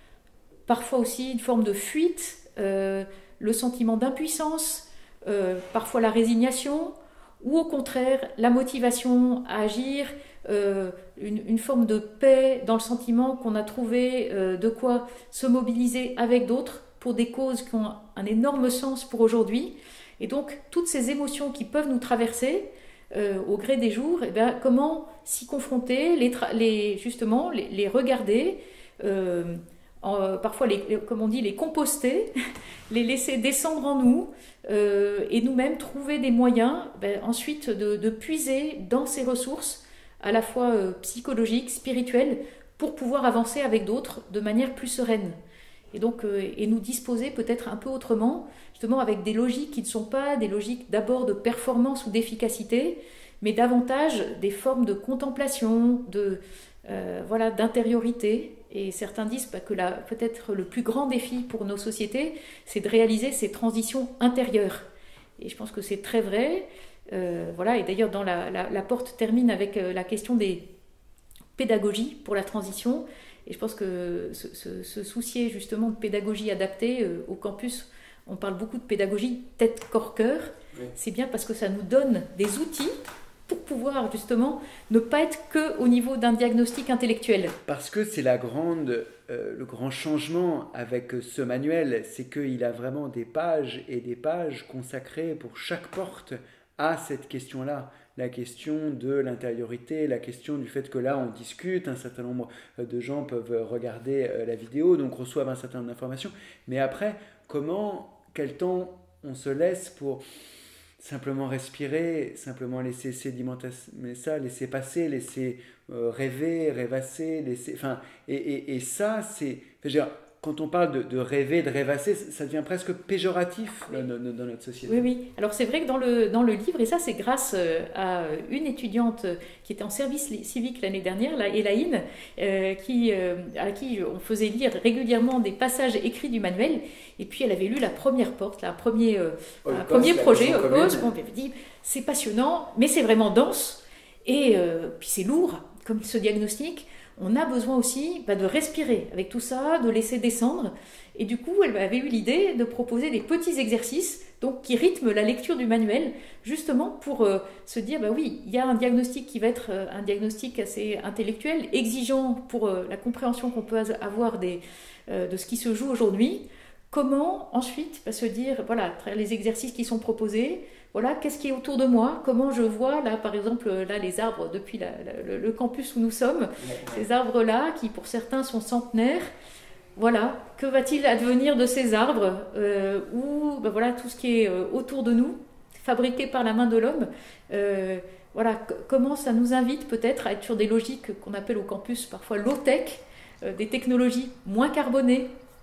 parfois aussi une forme de fuite, euh, le sentiment d'impuissance, euh, parfois la résignation, ou au contraire, la motivation à agir, euh, une, une forme de paix dans le sentiment qu'on a trouvé euh, de quoi se mobiliser avec d'autres pour des causes qui ont un énorme sens pour aujourd'hui. Et donc, toutes ces émotions qui peuvent nous traverser euh, au gré des jours, eh bien, comment s'y confronter, les, les, justement, les, les regarder, euh, en, parfois, les, comme on dit, les composter, les laisser descendre en nous, euh, et nous-mêmes trouver des moyens ben, ensuite de, de puiser dans ces ressources, à la fois euh, psychologiques, spirituelles, pour pouvoir avancer avec d'autres de manière plus sereine. Et donc, euh, et nous disposer peut-être un peu autrement, justement avec des logiques qui ne sont pas des logiques d'abord de performance ou d'efficacité, mais davantage des formes de contemplation, de, euh, voilà, d'intériorité. Et certains disent bah, que la, peut-être le plus grand défi pour nos sociétés, c'est de réaliser ces transitions intérieures. Et je pense que c'est très vrai. Euh, voilà, et d'ailleurs, dans la, la, la porte termine avec euh, la question des pédagogies pour la transition. Et je pense que se, se, se soucier justement de pédagogie adaptée euh, au campus, on parle beaucoup de pédagogie tête, corps, cœur. Oui. C'est bien parce que ça nous donne des outils pour pouvoir justement ne pas être qu'au niveau d'un diagnostic intellectuel. Parce que c'est la grande, euh, le grand changement avec ce manuel, c'est qu'il a vraiment des pages et des pages consacrées pour chaque porte à cette question-là. La question de l'intériorité, la question du fait que là on discute, un certain nombre de gens peuvent regarder la vidéo, donc reçoivent un certain nombre d'informations, mais après, comment, quel temps on se laisse pour simplement respirer, simplement laisser sédimenter ça, laisser passer, laisser euh, rêver, rêvasser, laisser, enfin, et, et, et ça c'est, je veux dire, quand on parle de, de rêver, de rêvasser, ça devient presque péjoratif oui. dans, dans notre société. Oui, oui. Alors c'est vrai que dans le, dans le livre, et ça c'est grâce à une étudiante qui était en service civique l'année dernière, la Elaine, euh, qui, euh, à qui on faisait lire régulièrement des passages écrits du manuel, et puis elle avait lu la première porte, un premier, euh, un premier projet, Oikos, on avait dit c'est passionnant, mais c'est vraiment dense, et euh, puis c'est lourd, comme ce diagnostic. On a besoin aussi bah, de respirer avec tout ça, de laisser descendre. Et du coup, elle avait eu l'idée de proposer des petits exercices donc, qui rythment la lecture du manuel, justement pour euh, se dire, bah oui, il y a un diagnostic qui va être euh, un diagnostic assez intellectuel, exigeant pour euh, la compréhension qu'on peut avoir des, euh, de ce qui se joue aujourd'hui. Comment ensuite bah, se dire, voilà, à travers les exercices qui sont proposés, voilà, qu'est-ce qui est autour de moi, comment je vois, là, par exemple, là, les arbres depuis la, la, le, le campus où nous sommes, ces arbres-là, qui pour certains sont centenaires, voilà, que va-t-il advenir de ces arbres, euh, ou ben voilà, tout ce qui est euh, autour de nous, fabriqué par la main de l'homme, euh, voilà, c- comment ça nous invite peut-être à être sur des logiques qu'on appelle au campus parfois low-tech, euh, des technologies moins carbonées,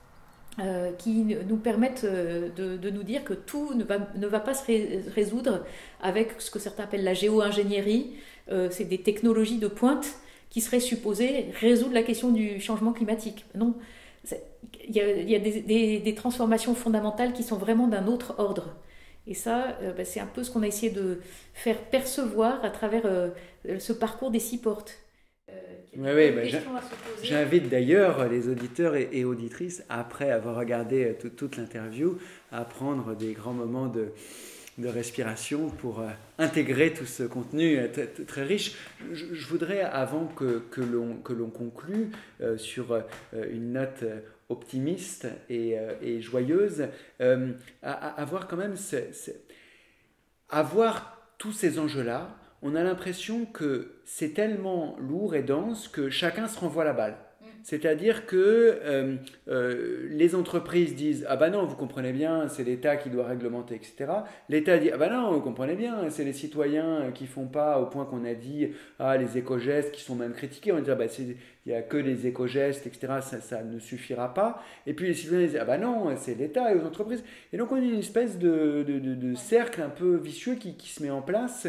euh, qui nous permettent euh, de, de nous dire que tout ne va, ne va pas se ré résoudre avec ce que certains appellent la géo-ingénierie. Euh, c'est des technologies de pointe qui seraient supposées résoudre la question du changement climatique. Non, il y a, il y a des, des, des transformations fondamentales qui sont vraiment d'un autre ordre. Et ça, euh, bah, c'est un peu ce qu'on a essayé de faire percevoir à travers euh, ce parcours des six portes. Euh, oui, oui, bah, j'invite d'ailleurs les auditeurs et, et auditrices, après avoir regardé tout, toute l'interview, à prendre des grands moments de, de respiration pour euh, intégrer tout ce contenu euh, très, très riche. Je, je voudrais, avant que, que l'on conclue euh, sur euh, une note euh, optimiste et, euh, et joyeuse, euh, à, à avoir quand même ce, ce, avoir tous ces enjeux-là, on a l'impression que c'est tellement lourd et dense que chacun se renvoie la balle. C'est-à-dire que euh, euh, les entreprises disent « Ah ben non, vous comprenez bien, c'est l'État qui doit réglementer, et cetera » L'État dit « Ah ben non, vous comprenez bien, c'est les citoyens qui ne font pas, au point qu'on a dit « Ah, les éco-gestes qui sont même critiqués. » On dit « Ah ben il n'y a que les éco-gestes, et cetera Ça, ça ne suffira pas. » Et puis les citoyens disent « Ah ben non, c'est l'État et les entreprises. » Et donc on a une espèce de, de, de, de cercle un peu vicieux qui, qui se met en place.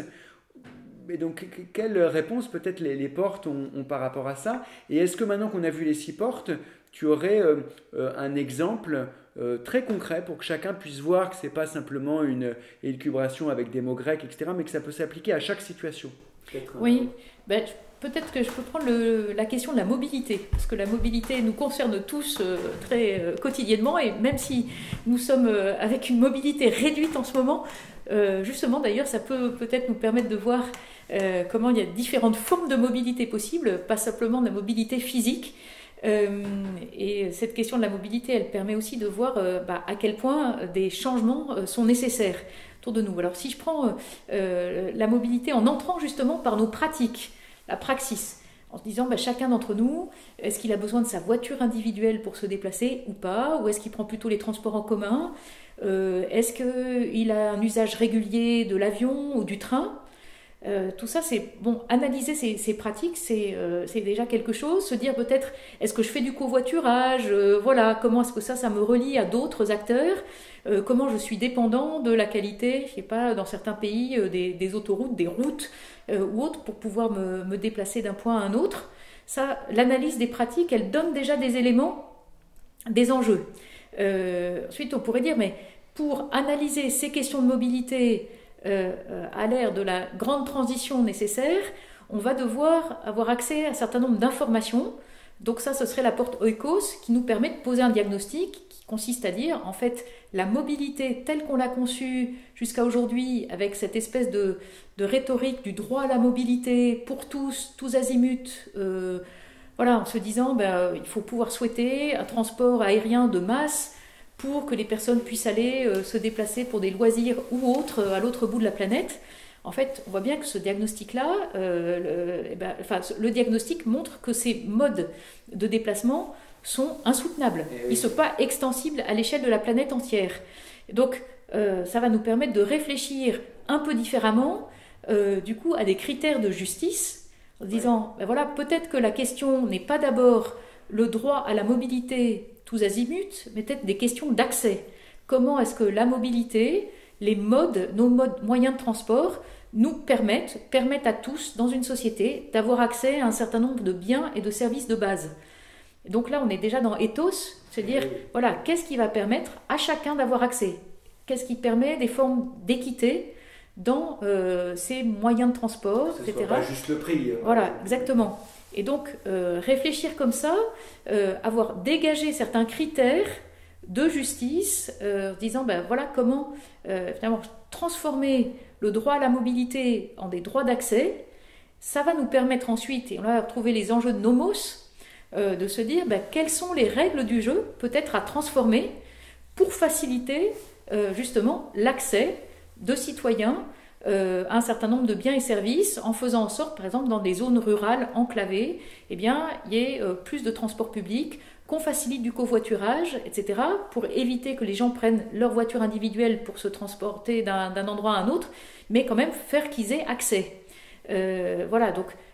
Et donc, quelle réponse peut-être les, les portes ont, ont par rapport à ça? Et est-ce que maintenant qu'on a vu les six portes, tu aurais euh, euh, un exemple euh, très concret pour que chacun puisse voir que ce n'est pas simplement une élucubration avec des mots grecs, et cetera, mais que ça peut s'appliquer à chaque situation? Oui, ben, peut-être que je peux prendre le, la question de la mobilité, parce que la mobilité nous concerne tous euh, très euh, quotidiennement, et même si nous sommes euh, avec une mobilité réduite en ce moment, euh, justement d'ailleurs ça peut peut-être nous permettre de voir euh, comment il y a différentes formes de mobilité possibles, pas simplement de la mobilité physique. Euh, et cette question de la mobilité, elle permet aussi de voir euh, bah, à quel point des changements euh, sont nécessaires autour de nous. Alors si je prends euh, la mobilité en entrant justement par nos pratiques, la praxis, en se disant bah, chacun d'entre nous, est-ce qu'il a besoin de sa voiture individuelle pour se déplacer ou pas, ou est-ce qu'il prend plutôt les transports en commun, euh, est-ce qu'il a un usage régulier de l'avion ou du train? Euh, tout ça, c'est bon. Analyser ces, ces pratiques, c'est euh, déjà quelque chose. Se dire peut-être, est-ce que je fais du covoiturage, euh, voilà, comment est-ce que ça, ça me relie à d'autres acteurs, euh, comment je suis dépendant de la qualité, je sais pas, dans certains pays, euh, des, des autoroutes, des routes euh, ou autres pour pouvoir me, me déplacer d'un point à un autre. Ça, l'analyse des pratiques, elle donne déjà des éléments, des enjeux. Euh, ensuite, on pourrait dire, mais pour analyser ces questions de mobilité, Euh, à l'ère de la grande transition nécessaire, on va devoir avoir accès à un certain nombre d'informations. Donc ça, ce serait la porte Oikos qui nous permet de poser un diagnostic qui consiste à dire, en fait, la mobilité telle qu'on l'a conçue jusqu'à aujourd'hui, avec cette espèce de, de rhétorique du droit à la mobilité pour tous, tous azimuts, euh, voilà, en se disant, ben, il faut pouvoir souhaiter un transport aérien de masse pour que les personnes puissent aller euh, se déplacer pour des loisirs ou autres euh, à l'autre bout de la planète. En fait, on voit bien que ce diagnostic-là, euh, le, eh ben, enfin, le diagnostic montre que ces modes de déplacement sont insoutenables. Oui. Ils ne sont pas extensibles à l'échelle de la planète entière. Donc, euh, ça va nous permettre de réfléchir un peu différemment, euh, du coup, à des critères de justice, en se disant, ben voilà, peut-être que la question n'est pas d'abord le droit à la mobilité tous azimuts, mais peut-être des questions d'accès. Comment est-ce que la mobilité, les modes, nos modes, moyens de transport, nous permettent, permettent à tous, dans une société, d'avoir accès à un certain nombre de biens et de services de base. Et donc là, on est déjà dans ethos, c'est-à-dire, oui. Voilà, qu'est-ce qui va permettre à chacun d'avoir accès? Qu'est-ce qui permet des formes d'équité dans euh, ces moyens de transport, que et cetera. Pas juste le prix. Voilà, exactement. Et donc, euh, réfléchir comme ça, euh, avoir dégagé certains critères de justice, euh, en disant, ben voilà comment euh, finalement transformer le droit à la mobilité en des droits d'accès, ça va nous permettre ensuite, et on va retrouver les enjeux de nomos, euh, de se dire, ben, quelles sont les règles du jeu, peut-être à transformer, pour faciliter euh, justement l'accès de citoyens Euh, un certain nombre de biens et services, en faisant en sorte, par exemple, dans des zones rurales enclavées, eh bien, il y ait euh, plus de transport public, qu'on facilite du covoiturage, et cetera, pour éviter que les gens prennent leur voiture individuelle pour se transporter d'un endroit à un autre, mais quand même faire qu'ils aient accès. Euh, voilà, donc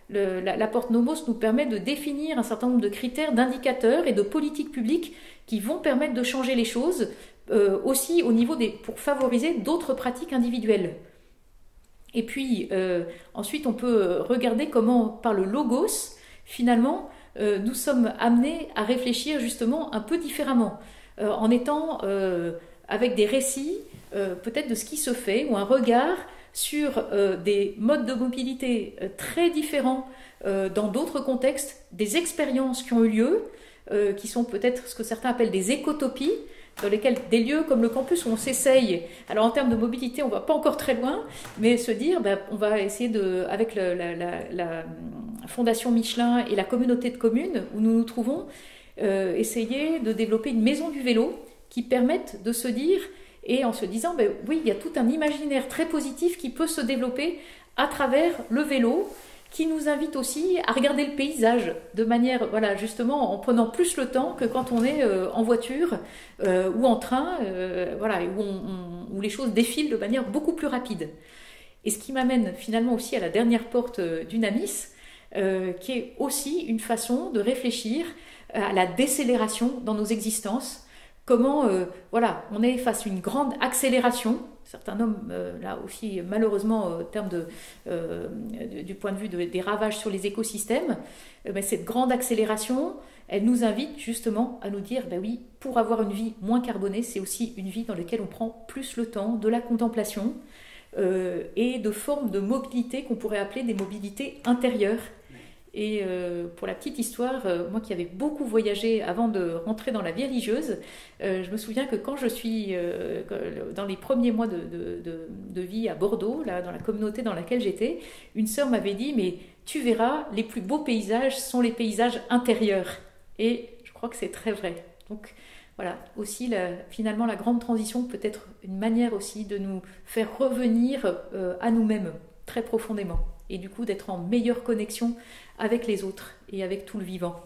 le, la, la porte Nomos nous permet de définir un certain nombre de critères, d'indicateurs et de politiques publiques qui vont permettre de changer les choses, euh, aussi au niveau des, pour favoriser d'autres pratiques individuelles. Et puis, euh, ensuite, on peut regarder comment, par le logos, finalement, euh, nous sommes amenés à réfléchir justement un peu différemment, euh, en étant euh, avec des récits, euh, peut-être de ce qui se fait, ou un regard sur euh, des modes de mobilité euh, très différents euh, dans d'autres contextes, des expériences qui ont eu lieu, euh, qui sont peut-être ce que certains appellent des écotopies, dans lesquels des lieux comme le campus où on s'essaye, alors en termes de mobilité on ne va pas encore très loin, mais se dire ben, on va essayer de, avec le, la, la, la Fondation Michelin et la communauté de communes où nous nous trouvons, euh, essayer de développer une maison du vélo qui permette de se dire, et en se disant ben, oui il y a tout un imaginaire très positif qui peut se développer à travers le vélo, qui nous invite aussi à regarder le paysage de manière, voilà, justement en prenant plus le temps que quand on est euh, en voiture euh, ou en train, euh, voilà, où, on, on, où les choses défilent de manière beaucoup plus rapide. Et ce qui m'amène finalement aussi à la dernière porte euh, d'Unamis, euh, qui est aussi une façon de réfléchir à la décélération dans nos existences. Comment, euh, voilà, on est face à une grande accélération. Certains nomment euh, là aussi malheureusement en termes de, euh, du point de vue de, des ravages sur les écosystèmes, euh, ben, cette grande accélération, elle nous invite justement à nous dire, ben oui, pour avoir une vie moins carbonée, c'est aussi une vie dans laquelle on prend plus le temps de la contemplation euh, et de formes de mobilité qu'on pourrait appeler des mobilités intérieures. Et euh, pour la petite histoire, euh, moi qui avais beaucoup voyagé avant de rentrer dans la vie religieuse, euh, je me souviens que quand je suis euh, dans les premiers mois de, de, de, de vie à Bordeaux, là, dans la communauté dans laquelle j'étais, une sœur m'avait dit « mais tu verras, les plus beaux paysages sont les paysages intérieurs ». Et je crois que c'est très vrai. Donc voilà, aussi la, finalement la grande transition peut être une manière aussi de nous faire revenir euh, à nous-mêmes très profondément. Et du coup d'être en meilleure connexion avec les autres et avec tout le vivant.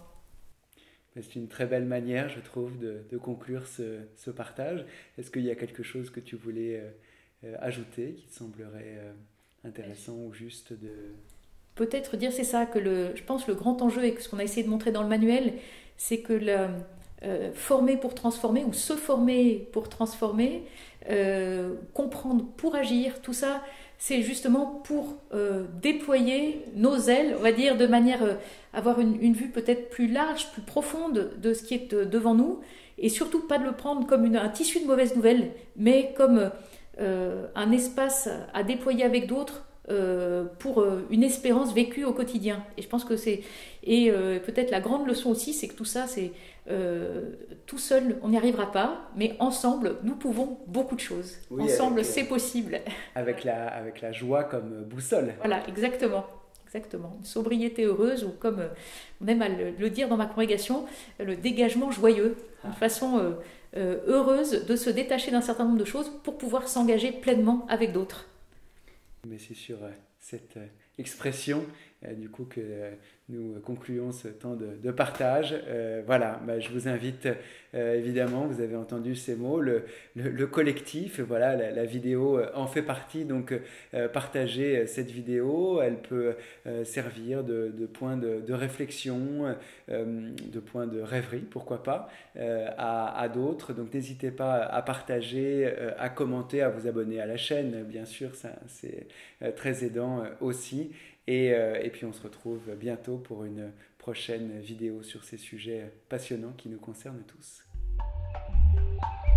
C'est une très belle manière, je trouve, de, de conclure ce, ce partage. Est-ce qu'il y a quelque chose que tu voulais euh, ajouter qui te semblerait euh, intéressant ou juste de... Peut-être dire, c'est ça, que le, je pense le grand enjeu et ce qu'on a essayé de montrer dans le manuel, c'est que le, euh, former pour transformer ou se former pour transformer, euh, comprendre pour agir, tout ça, c'est justement pour euh, déployer nos ailes, on va dire, de manière euh, avoir une, une vue peut-être plus large, plus profonde de ce qui est euh, devant nous, et surtout pas de le prendre comme une, un tissu de mauvaises nouvelles, mais comme euh, un espace à déployer avec d'autres euh, pour euh, une espérance vécue au quotidien. Et je pense que c'est... Et euh, peut-être la grande leçon aussi, c'est que tout ça, c'est... Euh, tout seul, on n'y arrivera pas, mais ensemble, nous pouvons beaucoup de choses. Oui, ensemble, c'est possible. Avec la, avec la joie comme boussole. Voilà, exactement. Exactement. Une sobriété heureuse, ou comme on aime à le, le dire dans ma congrégation, le dégagement joyeux. Ah. Une façon euh, euh, heureuse de se détacher d'un certain nombre de choses pour pouvoir s'engager pleinement avec d'autres. Mais c'est sur euh, cette euh, expression euh, du coup que euh, nous concluons ce temps de, de partage. Euh, voilà, bah, je vous invite euh, évidemment, vous avez entendu ces mots, le, le, le collectif, voilà, la, la vidéo en fait partie, donc euh, partagez cette vidéo, elle peut euh, servir de, de point de, de réflexion, euh, de point de rêverie, pourquoi pas, euh, à, à d'autres. Donc n'hésitez pas à partager, euh, à commenter, à vous abonner à la chaîne, bien sûr, ça, c'est euh, très aidant euh, aussi. Et, euh, et puis on se retrouve bientôt pour une prochaine vidéo sur ces sujets passionnants qui nous concernent tous.